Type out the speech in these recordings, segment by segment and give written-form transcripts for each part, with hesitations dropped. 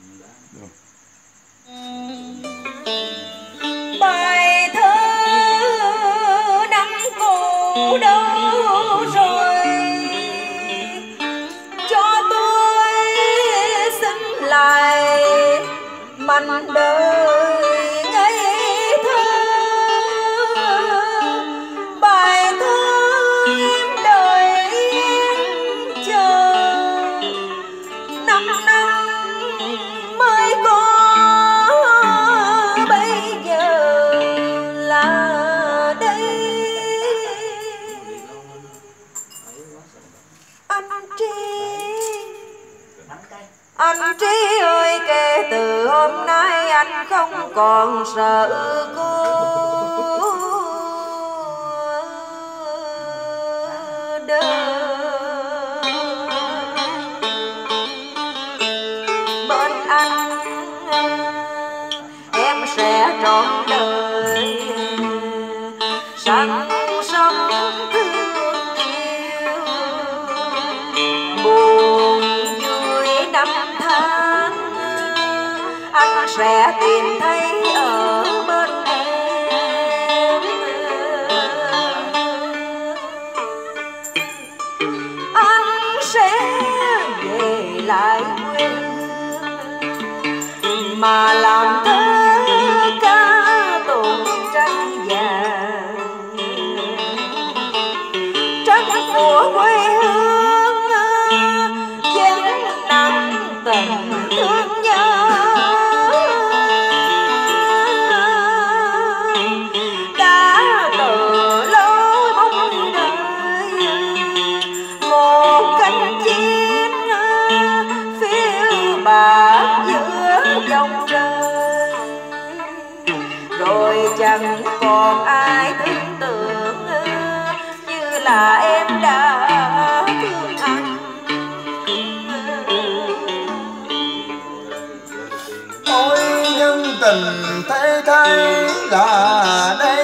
Bài thơ năm cũ đâu rồi, cho tôi xin lại mảnh đời ngây thơ. Bài thơ em đợi em chờ 5 năm mới có bây giờ là đây. Anh Trí ơi, kể từ hôm nay anh không còn sợ cô đơn. Bên anh em sẽ trọn đời sẵn sống thương yêu, buồn vui năm tháng anh sẽ tìm thấy ở bên em. Anh sẽ về lại quê mà làm thơ ca tụng tranh vàng, tranh của quê hương vẫn nặng tình thương nhớ. Đã từ lâu bóng đời một cánh chim phiêu bạt giữa dòng trời, rồi chẳng còn ai tưởng tượng như là em đã thương anh. Ôi nhân tình thế thay là đây,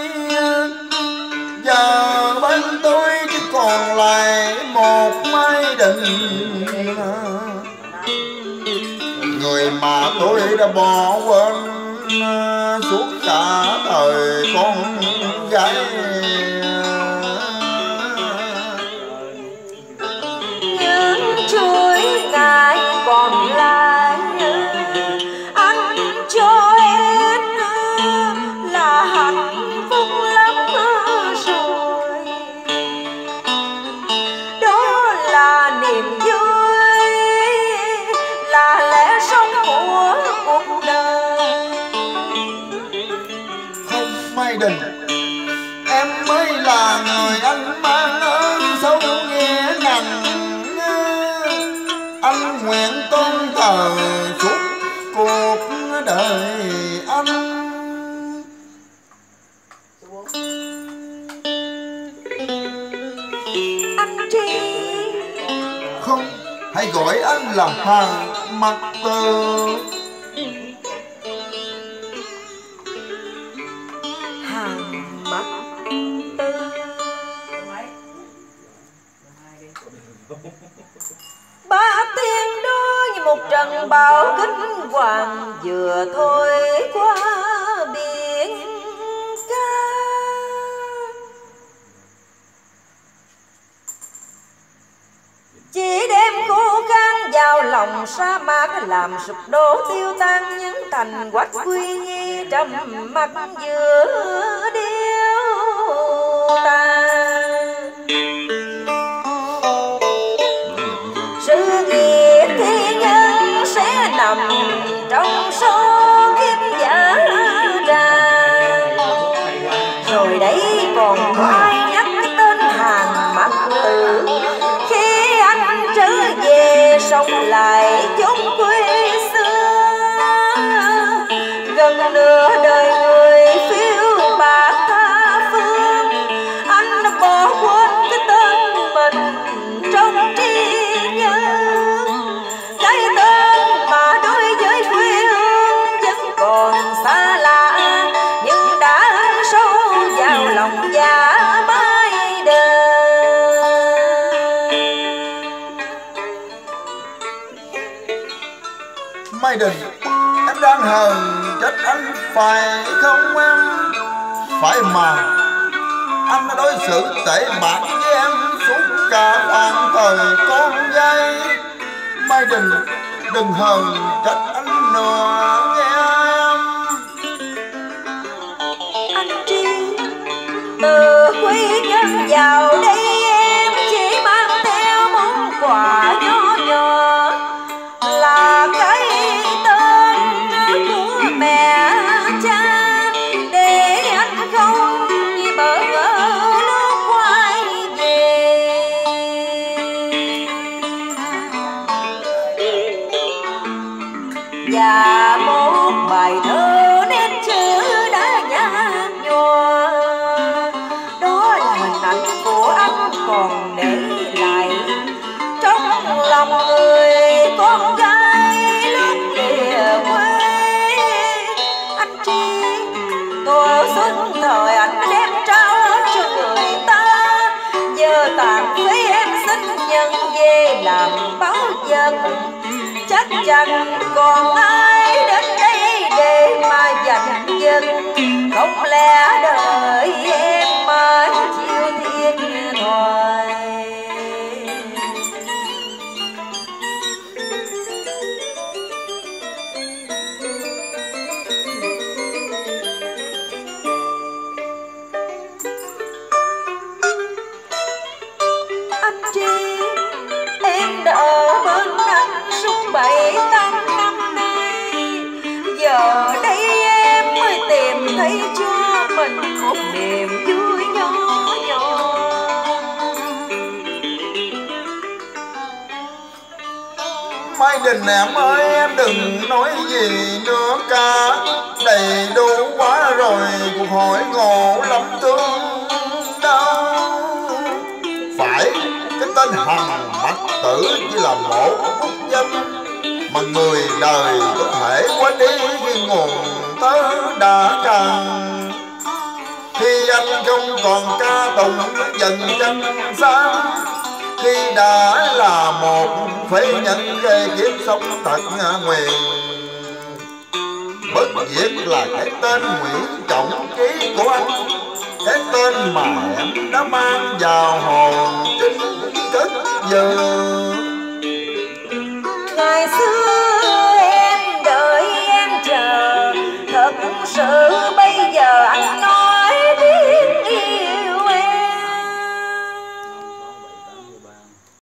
giờ bên tôi chỉ còn lại một mái đình, người mà tôi đã bỏ quên suốt cả đời con gái. Những chuỗi ngày còn lại anh cho em là hạnh phúc lắm rồi, đó là niềm vui, là lẽ sống của cuộc đời. Không Mai Đình, em mới là người anh mang ơn sâu nghĩa nặng. Anh nguyện tôn thờ suốt cuộc đời anh. Anh Trí, Không, hãy gọi anh là Hàng Mặc Từ. Hàng Mặc Từ. Ba tiếng đó như một trận bão kinh hoàng vừa thôi qua biển ca. Chỉ đem khô khan vào lòng sa mạc, làm sụp đổ tiêu tan những thành quách quy nhi trầm mặc giữa điêu tàn. Sự nghiệp thi nhân sẽ nằm trong số kiếp giả tràn, rồi đấy còn có ai nhắc cái tên Hàng Mặc Từ khi anh trở về sống lại chốn quê xưa. Gần nửa đời người phiêu bạt tha phương, anh đã bỏ quên cái tên mình trong trí nhớ. Cái tên mà đối với quê hương vẫn còn xa lạ, nhưng đã ăn sâu vào lòng dạ bái đời. Mai Đình, em đang hờn trách anh phải không em? Phải mà, anh đã đối xử tệ bạc với em suốt cả khoảng thời con gái. Mai Đình, đừng hờn trách anh nữa nghe em. Anh Tri, từ quý nhân vào đây em chỉ mang theo món quà nhỏ nhỏ, là cái tên của mẹ cha, để anh không bỡ ngỡ lúc quay về. Và một bài thơ nét chữ đã nhạt nhòa, đó là hình ảnh của anh còn để lại trong lòng người con gái lúc về quê. Anh Tri, tuổi xuân thời anh đem trao cho người ta, giờ tàn phế em xin nhận về làm báo vật. Chắc chắn còn ai đến đây để mà giành giật, không lẽ đời em mãi chịu thiệt thòi. Anh Tri, em đã ở bên anh suốt 7-8 năm nay, giờ đây em mới tìm thấy cho mình một niềm vui nhỏ nhỏ. Mai Đình em ơi, em đừng nói gì nữa cả, đầy đủ quá rồi cuộc hỏi ngộ lắm thương đau. Phải, cái tên Hằng Bạch Tử chỉ là một bút danh mà người đời có thể quên đi khi nguồn tớ đã cạn. Khi anh không còn ca tụng dần chân xa, khi đã là một phế nhân gây kiếp sống thật nguyền. Bất diệt là cái tên Nguyễn Trọng Trí của anh, cái tên mà em đã mang vào hồn chính cất giờ.